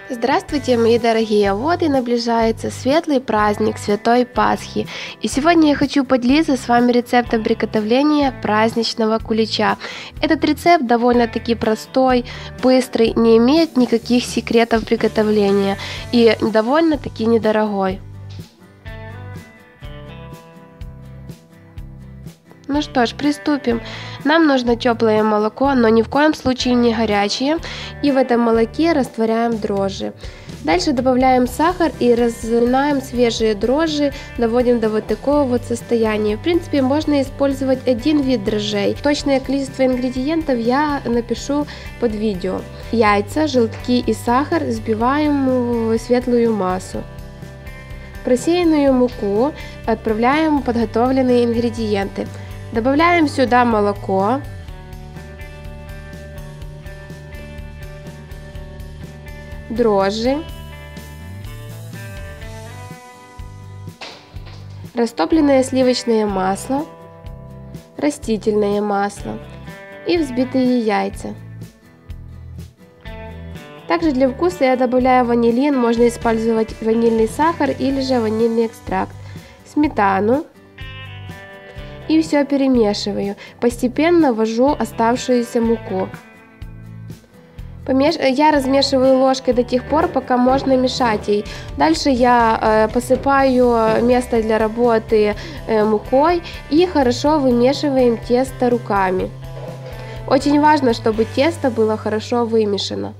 Здравствуйте, мои дорогие! Вот и наближается светлый праздник Святой Пасхи. И сегодня я хочу поделиться с вами рецептом приготовления праздничного кулича. Этот рецепт довольно-таки простой, быстрый, не имеет никаких секретов приготовления и довольно-таки недорогой. Ну что ж, приступим. Нам нужно теплое молоко, но ни в коем случае не горячее. И в этом молоке растворяем дрожжи. Дальше добавляем сахар и разминаем свежие дрожжи, доводим до вот такого вот состояния. В принципе, можно использовать один вид дрожжей. Точное количество ингредиентов я напишу под видео. Яйца, желтки и сахар взбиваем в светлую массу. Просеянную муку отправляем в подготовленные ингредиенты. Добавляем сюда молоко, дрожжи, растопленное сливочное масло, растительное масло и взбитые яйца. Также для вкуса я добавляю ванилин, можно использовать ванильный сахар или же ванильный экстракт, сметану. И все перемешиваю. Постепенно ввожу оставшуюся муку. Я размешиваю ложкой до тех пор, пока можно мешать ей. Дальше я посыпаю место для работы мукой и хорошо вымешиваем тесто руками. Очень важно, чтобы тесто было хорошо вымешано.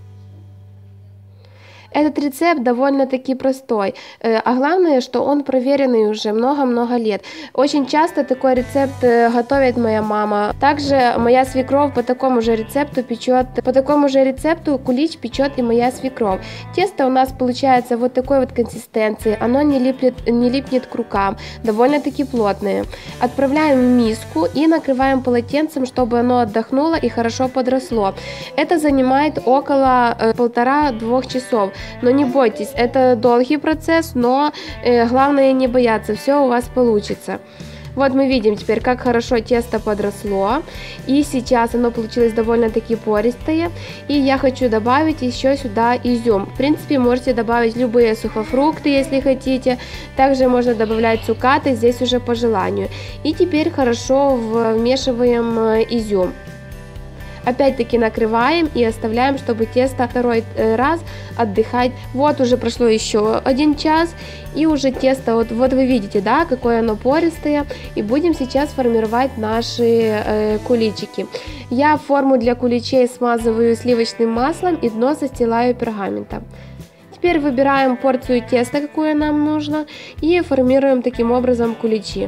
Этот рецепт довольно-таки простой, а главное, что он проверенный уже много-много лет. Очень часто такой рецепт готовит моя мама. Также моя свекровь по такому же рецепту кулич печет и моя свекровь. Тесто у нас получается вот такой вот консистенции, оно не липнет к рукам, довольно-таки плотное. Отправляем в миску и накрываем полотенцем, чтобы оно отдохнуло и хорошо подросло. Это занимает около 1,5-2 часов. Но не бойтесь, это долгий процесс, но главное не бояться, все у вас получится. Вот мы видим теперь, как хорошо тесто подросло, и сейчас оно получилось довольно-таки пористое, и я хочу добавить еще сюда изюм. В принципе, можете добавить любые сухофрукты, если хотите, также можно добавлять цукаты, здесь уже по желанию. И теперь хорошо вмешиваем изюм. Опять-таки накрываем и оставляем, чтобы тесто второй раз отдыхать. Вот уже прошло еще 1 час, и уже тесто, вот вы видите, да, какое оно пористое. И будем сейчас формировать наши куличики. Я форму для куличей смазываю сливочным маслом и дно застилаю пергаментом. Теперь выбираем порцию теста, какое нам нужно, и формируем таким образом куличи.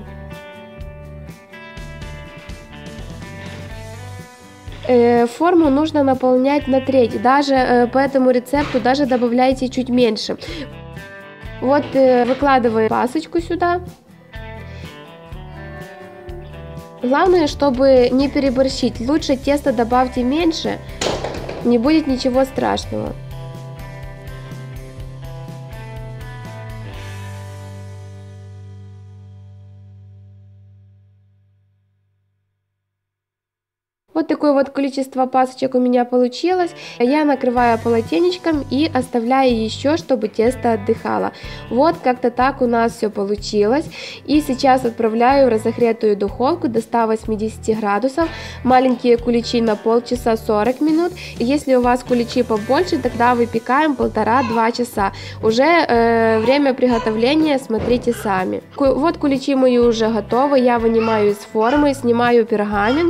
Форму нужно наполнять на треть, даже по этому рецепту даже добавляйте чуть меньше. Вот выкладываем пасочку сюда. Главное, чтобы не переборщить, лучше тесто добавьте меньше, не будет ничего страшного. Вот такое вот количество пасочек у меня получилось. Я накрываю полотенечком и оставляю еще, чтобы тесто отдыхало. Вот как-то так у нас все получилось. И сейчас отправляю в разогретую духовку до 180 градусов. Маленькие куличи на полчаса 40 минут. Если у вас куличи побольше, тогда выпекаем 1,5-2 часа. Уже время приготовления смотрите сами. Вот куличи мои уже готовы. Я вынимаю из формы, снимаю пергамент.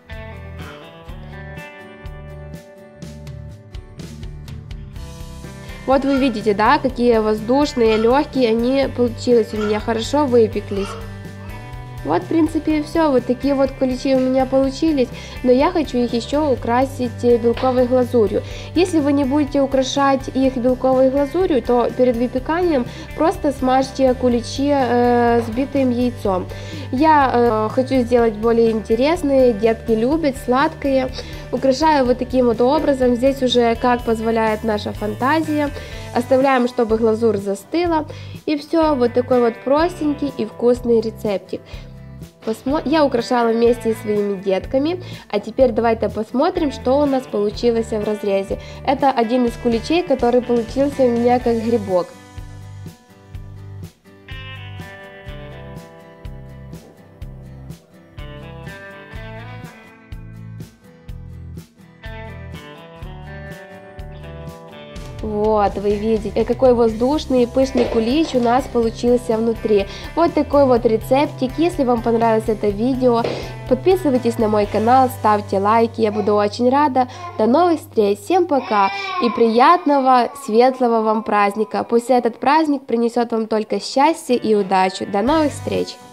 Вот вы видите, да, какие воздушные, легкие они получились у меня, хорошо выпеклись. Вот, в принципе, и все. Вот такие вот куличи у меня получились, но я хочу их еще украсить белковой глазурью. Если вы не будете украшать их белковой глазурью, то перед выпеканием просто смажьте куличи взбитым яйцом. Я хочу сделать более интересные, детки любят сладкое. Украшаю вот таким вот образом, здесь уже как позволяет наша фантазия. Оставляем, чтобы глазурь застыла, и все, вот такой вот простенький и вкусный рецептик. я украшала вместе со своими детками, а теперь давайте посмотрим, что у нас получилось в разрезе. Это один из куличей, который получился у меня как грибок. Вот, вы видите, какой воздушный и пышный кулич у нас получился внутри. Вот такой вот рецептик. Если вам понравилось это видео, подписывайтесь на мой канал, ставьте лайки, я буду очень рада. До новых встреч, всем пока и приятного, светлого вам праздника. Пусть этот праздник принесет вам только счастье и удачу. До новых встреч!